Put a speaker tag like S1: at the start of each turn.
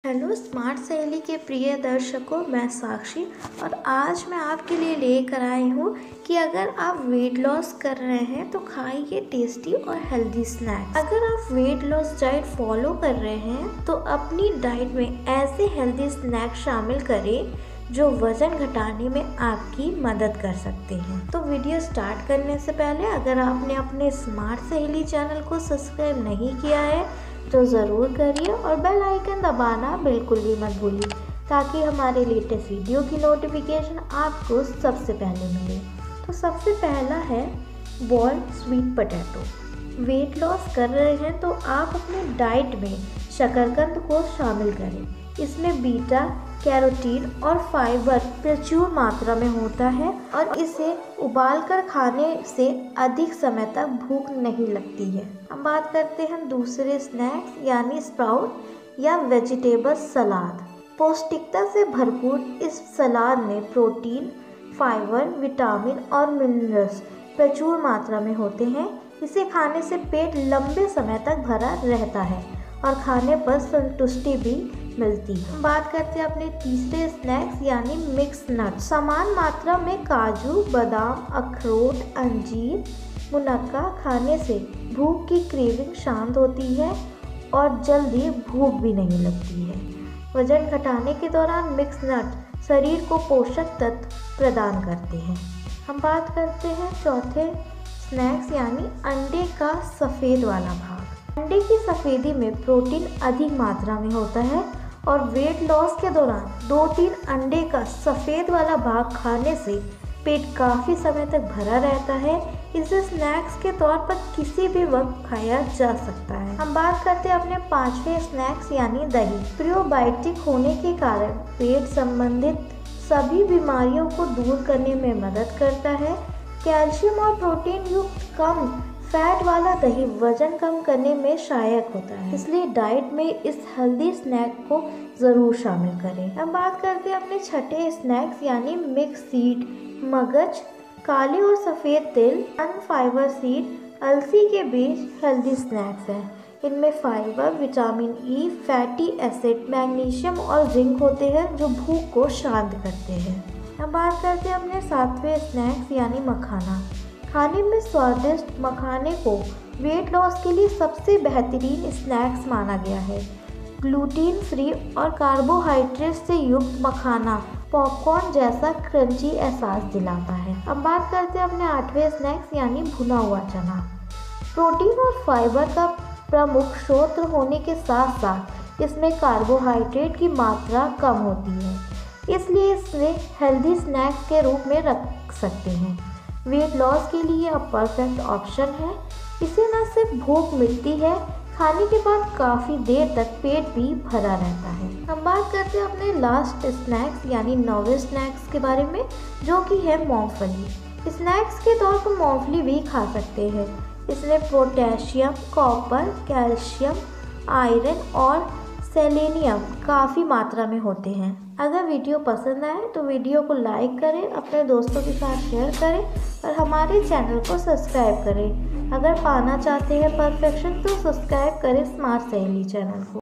S1: Hello smart सहेली के प्रिय दर्शकों, मैं साक्षी और आज मैं आपके लिए लेकर आई हूँ कि अगर आप वेट लॉस कर रहे हैं तो खाइए टेस्टी और हेल्दी स्नैक्स। अगर आप वेट लॉस डाइट फॉलो कर रहे हैं तो अपनी डाइट में ऐसे हेल्दी स्नैक्स शामिल करें जो वजन घटाने में आपकी मदद कर सकते हैं। तो वीडियो स्टार्ट करने से पहले अगर आपने अपने स्मार्ट सहेली चैनल को सब्सक्राइब नहीं किया है तो ज़रूर करिए और बेल आइकन दबाना बिल्कुल भी मत भूलिए ताकि हमारे लेटेस्ट वीडियो की नोटिफिकेशन आपको सबसे पहले मिले। तो सबसे पहला है boiled sweet potato. Weight loss कर रहे हैं तो आप अपनी डाइट में शकरकंद को शामिल करें। इसमें बीटा कैरोटीन और फाइबर प्रचुर मात्रा में होता है और इसे उबालकर खाने से अधिक समय तक भूख नहीं लगती है। हम बात करते हैं दूसरे स्नैक्स यानी स्प्राउट या वेजिटेबल सलाद। पौष्टिकता से भरपूर इस सलाद में प्रोटीन, फाइबर, विटामिन और मिनरल्स प्रचुर मात्रा में होते हैं। इसे खाने से पेट लंबे समय तक भरा रहता है और खाने पर संतुष्टि भी मिलती है। बात करते हैं अपने तीसरे स्नैक्स यानी मिक्स नट। समान मात्रा में काजू, बादाम, अखरोट, अंजीर, मुनक्का खाने से भूख की क्रेविंग शांत होती है और जल्दी भूख भी नहीं लगती है। वजन घटाने के दौरान मिक्स नट शरीर को पोषक तत्व प्रदान करते हैं। हम बात करते हैं चौथे स्नैक्स यानी अंडे का सफ़ेद वाला भाग। अंडे की सफ़ेदी में प्रोटीन अधिक मात्रा में होता है और वेट लॉस के दौरान 2-3 अंडे का सफ़ेद वाला भाग खाने से पेट काफ़ी समय तक भरा रहता है। इसे स्नैक्स के तौर पर किसी भी वक्त खाया जा सकता है। हम बात करते हैं अपने पांचवें स्नैक्स यानी दही। प्रीबायोटिक होने के कारण पेट संबंधित सभी बीमारियों को दूर करने में मदद करता है। कैल्शियम और प्रोटीन युक्त कम फैट वाला दही वजन कम करने में सहायक होता है, इसलिए डाइट में इस हेल्दी स्नैक को ज़रूर शामिल करें। अब बात करते हैं अपने छठे स्नैक्स यानी मिक्स सीड। मगज, काले और सफ़ेद तिल, अनफाइबर सीड, अलसी के बीज हेल्दी स्नैक्स हैं। इनमें fibre, vitamin E, fatty acid, magnesium और जिंक होते हैं जो भूख को शांत करते हैं। अब बात करते हैं अपने सातवें स्नैक्स यानी मखाना। खाने में स्वादिष्ट मखाने को वेट लॉस के लिए सबसे बेहतरीन स्नैक्स माना गया है। ग्लूटीन फ्री और कार्बोहाइड्रेट से युक्त मखाना पॉपकॉर्न जैसा क्रंची एहसास दिलाता है। अब बात करते हैं अपने आठवें स्नैक्स यानी भुना हुआ चना। प्रोटीन और फाइबर का प्रमुख स्रोत होने के साथ साथ इसमें कार्बोहाइड्रेट की मात्रा कम होती है, इसलिए इसे हेल्दी स्नैक्स के रूप में रख सकते हैं। वेट लॉस के लिए अब परफेक्ट ऑप्शन है। इसे न सिर्फ भूख मिलती है, खाने के बाद काफ़ी देर तक पेट भी भरा रहता है। हम बात करते हैं अपने लास्ट स्नैक्स यानी नौवें स्नैक्स के बारे में, जो कि है मूंगफली। स्नैक्स के तौर पर मूंगफली भी खा सकते हैं। इसमें पोटेशियम, कॉपर, कैल्शियम, आयरन और सेलेनियम काफ़ी मात्रा में होते हैं। अगर वीडियो पसंद आए तो वीडियो को लाइक करें, अपने दोस्तों के साथ शेयर करें और हमारे चैनल को सब्सक्राइब करें। अगर पाना चाहते हैं परफेक्शन तो सब्सक्राइब करें स्मार्ट सहेली चैनल को।